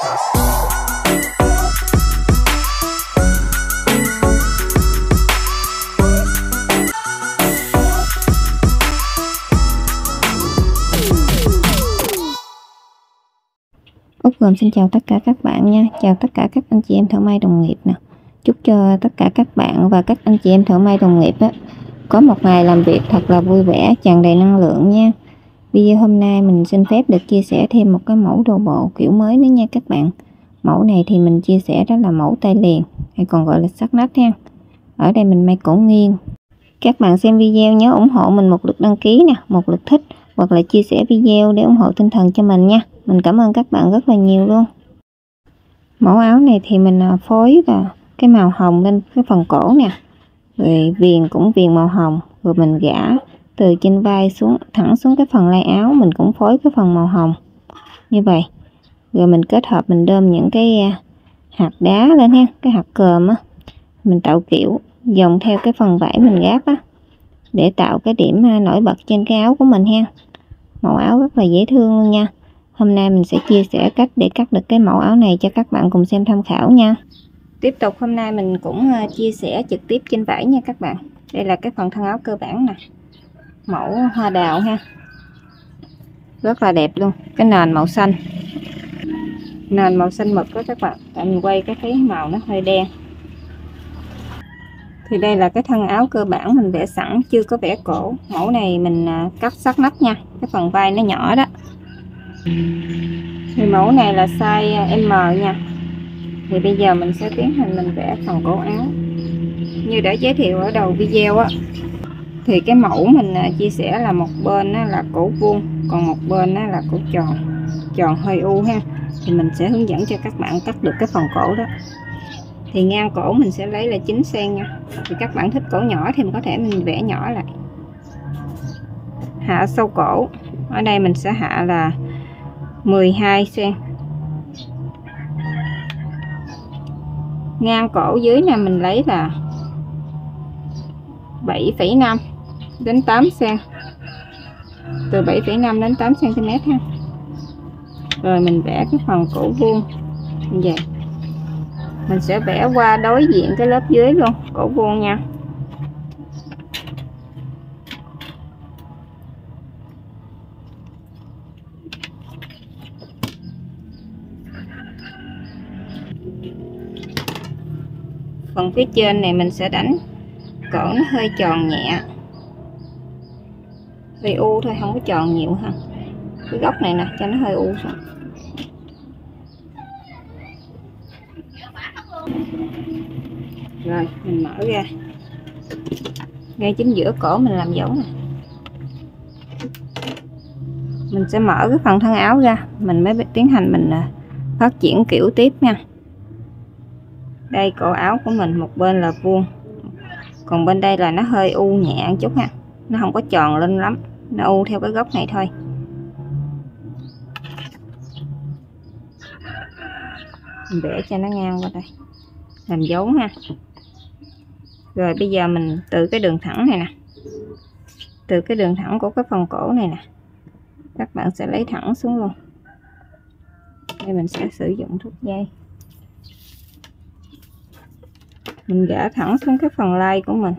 Út Gồm xin chào tất cả các bạn nha, chào tất cả các anh chị em thợ may đồng nghiệp nè. Chúc cho tất cả các bạn và các anh chị em thợ may đồng nghiệp có một ngày làm việc thật là vui vẻ, tràn đầy năng lượng nha. Video hôm nay mình xin phép được chia sẻ thêm một cái mẫu đồ bộ kiểu mới nữa nha các bạn. Mẫu này thì mình chia sẻ đó là mẫu tay liền, hay còn gọi là sắt nách ha. Ở đây mình may cổ nghiêng. Các bạn xem video nhớ ủng hộ mình một lượt đăng ký nè, một lượt thích hoặc là chia sẻ video để ủng hộ tinh thần cho mình nha. Mình cảm ơn các bạn rất là nhiều luôn. Mẫu áo này thì mình phối và cái màu hồng lên cái phần cổ nè. Rồi viền cũng viền màu hồng, rồi mình gã từ trên vai xuống thẳng xuống cái phần lai áo, mình cũng phối cái phần màu hồng như vậy. Rồi mình kết hợp mình đơm những cái hạt đá lên ha, cái hạt cườm á. Mình tạo kiểu dòng theo cái phần vải mình gáp á, để tạo cái điểm nổi bật trên cái áo của mình ha. Mẫu áo rất là dễ thương luôn nha. Hôm nay mình sẽ chia sẻ cách để cắt được cái mẫu áo này cho các bạn cùng xem tham khảo nha. Tiếp tục hôm nay mình cũng chia sẻ trực tiếp trên vải nha các bạn. Đây là cái phần thân áo cơ bản nè. Mẫu hoa đào ha. Rất là đẹp luôn. Cái nền màu xanh. Nền màu xanh mực đó các bạn. Tại mình quay cái thấy màu nó hơi đen. Thì đây là cái thân áo cơ bản mình vẽ sẵn, chưa có vẽ cổ. Mẫu này mình cắt sát nách nha. Cái phần vai nó nhỏ đó. Thì mẫu này là size M nha. Thì bây giờ mình sẽ tiến hành mình vẽ phần cổ áo. Như đã giới thiệu ở đầu video á, thì cái mẫu mình chia sẻ là một bên là cổ vuông, còn một bên là cổ tròn, tròn hơi u ha. Thì mình sẽ hướng dẫn cho các bạn cắt được cái phần cổ đó. Thì ngang cổ mình sẽ lấy là 9 cm nha. Thì các bạn thích cổ nhỏ thì mình có thể mình vẽ nhỏ lại. Hạ sâu cổ, ở đây mình sẽ hạ là 12 cm. Ngang cổ dưới này mình lấy là 7,5 đến 8 cm. Từ 7,5 đến 8 cm ha. Rồi mình vẽ cái phần cổ vuông như vậy. Mình sẽ vẽ qua đối diện cái lớp dưới luôn, cổ vuông nha. Phần phía trên này mình sẽ đánh cổ nó hơi tròn nhẹ, hơi u thôi, không có tròn nhiều ha. Cái góc này nè cho nó hơi u xuống. Rồi mình mở ra, ngay chính giữa cổ mình làm dấu này. Mình sẽ mở cái phần thân áo ra, mình mới tiến hành mình phát triển kiểu tiếp nha. Đây cổ áo của mình một bên là vuông, còn bên đây là nó hơi u nhẹ một chút ha, nó không có tròn lên lắm, nó u theo cái góc này thôi. Mình vẽ cho nó ngang qua đây, làm dấu ha. Rồi bây giờ mình từ cái đường thẳng này nè, từ cái đường thẳng của cái phần cổ này nè, các bạn sẽ lấy thẳng xuống luôn. Đây mình sẽ sử dụng thước dây, mình gã thẳng xuống cái phần lai của mình.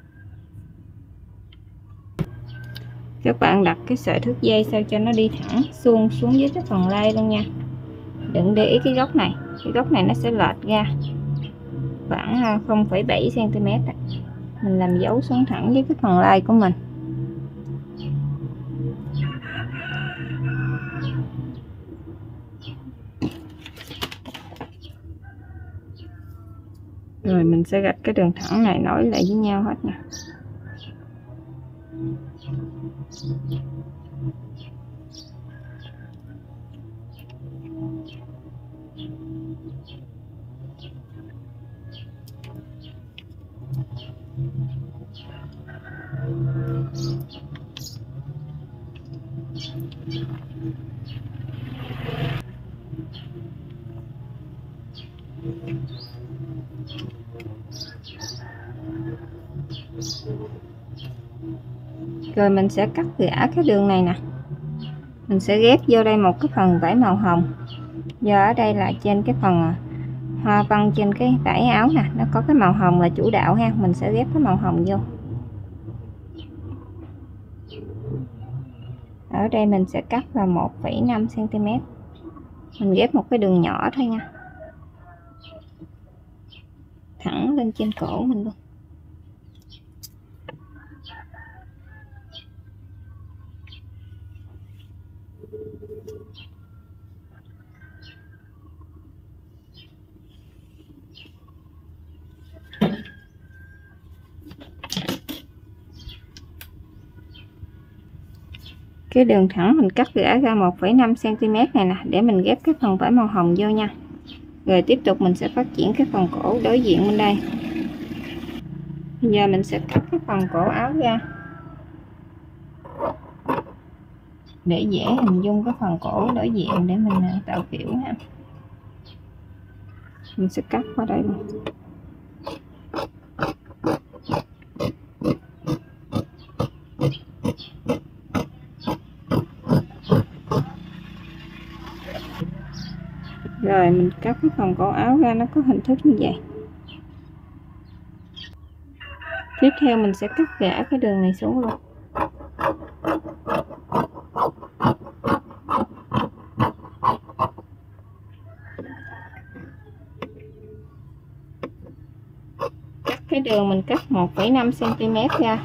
Các bạn đặt cái sợi thước dây sao cho nó đi thẳng xuống dưới cái phần lai luôn nha. Đừng để ý cái góc này, cái góc này nó sẽ lệch ra khoảng 0,7 cm. Mình làm dấu xuống thẳng với cái phần lai của mình. Rồi mình sẽ gạch cái đường thẳng này nối lại với nhau hết nè. Rồi mình sẽ cắt gã cái đường này nè. Mình sẽ ghép vô đây một cái phần vải màu hồng. Do ở đây là trên cái phần hoa văn trên cái vải áo nè, nó có cái màu hồng là chủ đạo ha, mình sẽ ghép cái màu hồng vô. Ở đây mình sẽ cắt là 1,5 cm. Mình ghép một cái đường nhỏ thôi nha, thẳng lên trên cổ mình luôn. Cái đường thẳng mình cắt gã ra 1,5 cm này nè, để mình ghép cái phần vải màu hồng vô nha. Rồi tiếp tục mình sẽ phát triển cái phần cổ đối diện bên đây. Bây giờ mình sẽ cắt cái phần cổ áo ra để dễ hình dung cái phần cổ đối diện để mình tạo kiểu ha. Mình sẽ cắt qua đây luôn. Rồi mình cắt cái phần cổ áo ra nó có hình thức như vậy. Tiếp theo mình sẽ cắt gã cái đường này xuống luôn. Cắt cái đường mình cắt 1,5 cm ra.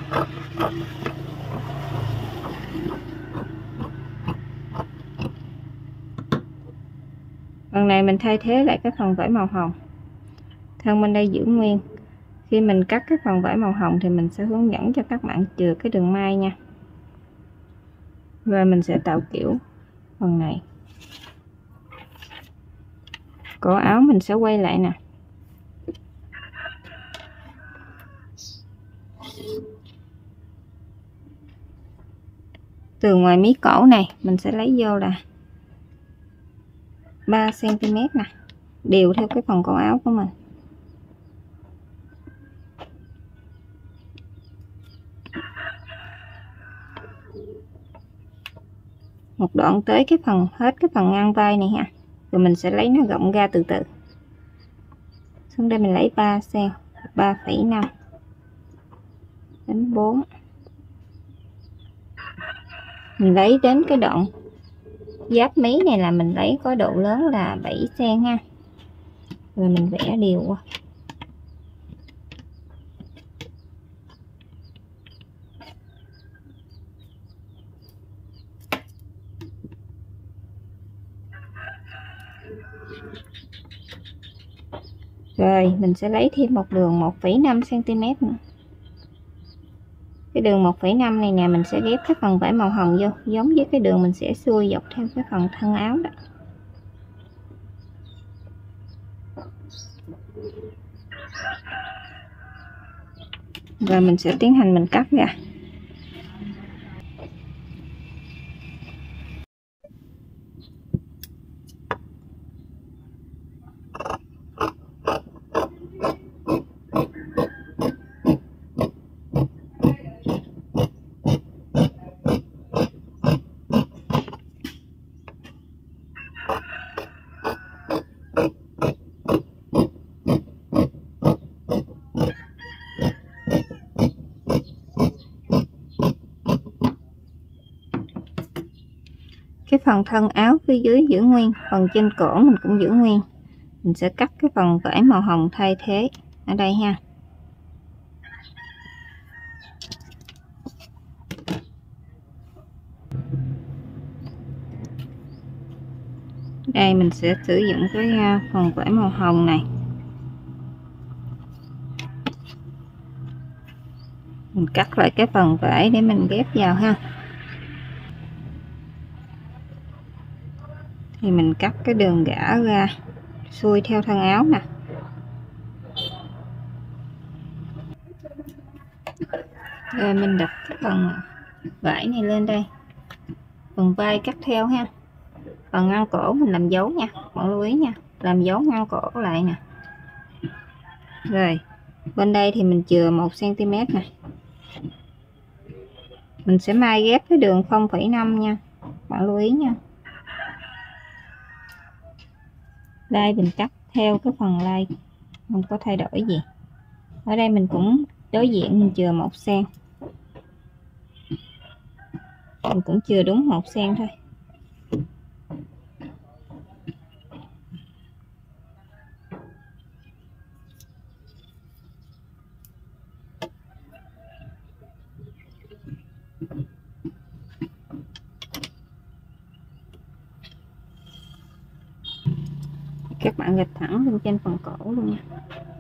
Phần này mình thay thế lại cái phần vải màu hồng. Thân bên đây giữ nguyên. Khi mình cắt cái phần vải màu hồng thì mình sẽ hướng dẫn cho các bạn chừa cái đường may nha. Rồi mình sẽ tạo kiểu phần này. Cổ áo mình sẽ quay lại nè. Từ ngoài mí cổ này mình sẽ lấy vô là 3 cm nè, đều theo cái phần cổ áo của mình. Một đoạn tới cái phần hết cái phần ngang vai này ha. Rồi mình sẽ lấy nó rộng ra từ từ. Xuống đây mình lấy 3 cm, 3,5 đến 4. Mình lấy đến cái đoạn giáp mí này là mình lấy có độ lớn là 7 cm ha. Rồi mình vẽ đều qua. Rồi mình sẽ lấy thêm một đường 1,5 cm nữa. Cái đường 1,5 này nè mình sẽ ghép cái phần vải màu hồng vô, giống với cái đường mình sẽ xuôi dọc theo cái phần thân áo đó. Rồi mình sẽ tiến hành mình cắt ra. Cái phần thân áo phía dưới giữ nguyên, phần trên cổ mình cũng giữ nguyên. Mình sẽ cắt cái phần vải màu hồng thay thế ở đây ha. Đây mình sẽ sử dụng cái phần vải màu hồng này. Mình cắt lại cái phần vải để mình ghép vào ha. Thì mình cắt cái đường gã ra xuôi theo thân áo nè. Rồi mình đặt cái phần vải này lên đây. Phần vai cắt theo ha. Phần ngăn cổ mình làm dấu nha, bạn lưu ý nha, làm dấu ngăn cổ lại nè. Rồi bên đây thì mình chừa 1 cm này. Mình sẽ may ghép cái đường 0,5 nha, bạn lưu ý nha. Lai mình cắt theo cái phần lai, không có thay đổi gì. Ở đây mình cũng đối diện mình chừa 1 cm, mình cũng chừa đúng 1 cm thôi. Các bạn gạch thẳng lên trên phần cổ luôn nha.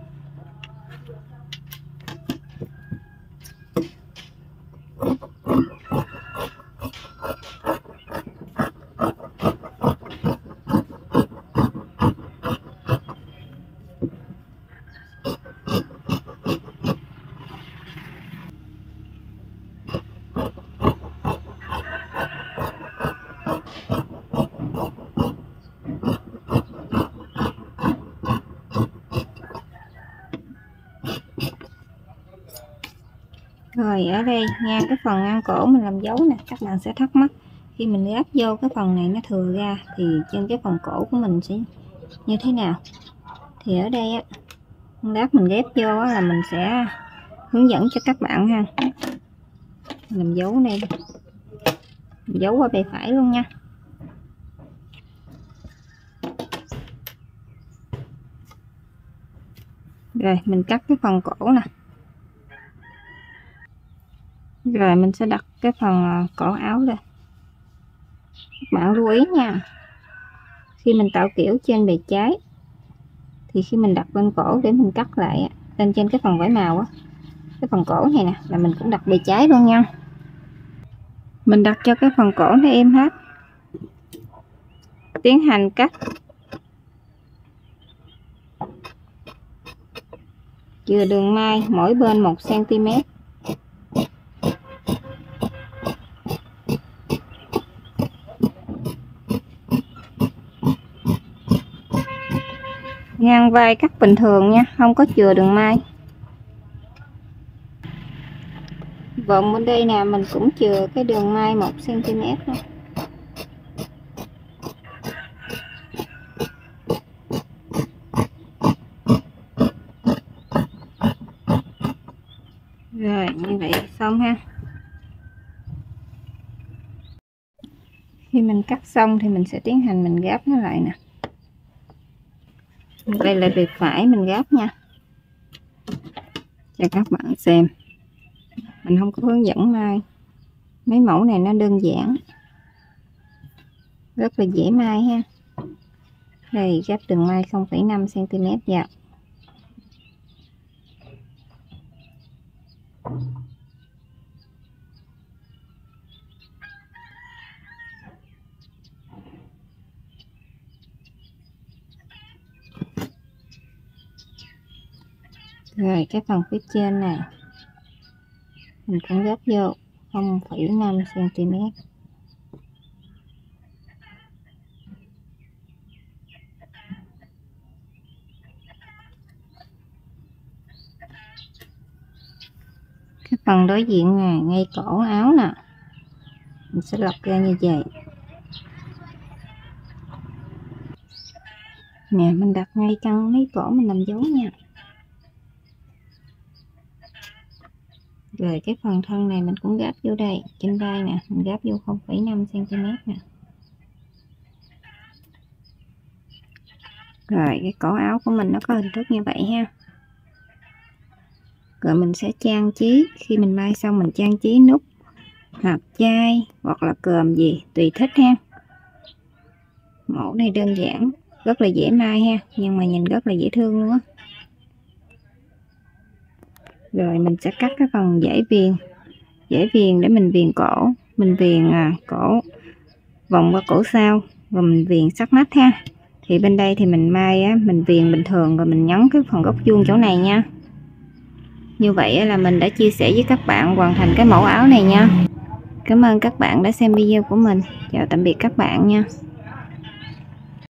Rồi ở đây ngang cái phần ngang cổ mình làm dấu nè, các bạn sẽ thắc mắc khi mình gáp vô cái phần này nó thừa ra thì trên cái phần cổ của mình sẽ như thế nào. Thì ở đây á, lát mình ghép vô á, là mình sẽ hướng dẫn cho các bạn ha. Làm dấu này, làm dấu qua bề phải luôn nha. Rồi mình cắt cái phần cổ nè. Rồi mình sẽ đặt cái phần cổ áo lên. Các bạn lưu ý nha, khi mình tạo kiểu trên bề trái thì khi mình đặt lên cổ để mình cắt lại lên trên cái phần vải màu á, cái phần cổ này nè là mình cũng đặt bề trái luôn nha. Mình đặt cho cái phần cổ nó êm hết, tiến hành cắt chừa đường may mỗi bên 1 cm. Ngang vai cắt bình thường nha, không có chừa đường may. Vòng bên đây nè mình cũng chừa cái đường may 1 cm thôi. Rồi như vậy xong ha. Khi mình cắt xong thì mình sẽ tiến hành mình gáp nó lại nè. Đây là bề phải mình gáp nha, cho các bạn xem. Mình không có hướng dẫn may, mấy mẫu này nó đơn giản, rất là dễ may ha. Đây gáp đường may 0,5 cm vào. Rồi cái phần phía trên này mình cũng gấp vô 0,5 cm. Cái phần đối diện này ngay cổ áo nè, mình sẽ lọc ra như vậy nè. Mình đặt ngay căng mấy cổ mình làm dấu nha. Rồi cái phần thân này mình cũng gáp vô đây, trên vai nè, mình gáp vô 0,5 cm nè. Rồi cái cổ áo của mình nó có hình thức như vậy ha. Rồi mình sẽ trang trí, khi mình may xong mình trang trí nút hạt chai hoặc là cườm gì tùy thích ha. Mẫu này đơn giản, rất là dễ may ha, nhưng mà nhìn rất là dễ thương luôn á. Rồi mình sẽ cắt cái phần dãy viền để mình viền cổ, mình viền cổ vòng qua cổ sau, rồi mình viền sắc nách ha. Thì bên đây thì mình may á, mình viền bình thường rồi mình nhấn cái phần góc vuông chỗ này nha. Như vậy là mình đã chia sẻ với các bạn hoàn thành cái mẫu áo này nha. Cảm ơn các bạn đã xem video của mình. Chào tạm biệt các bạn nha.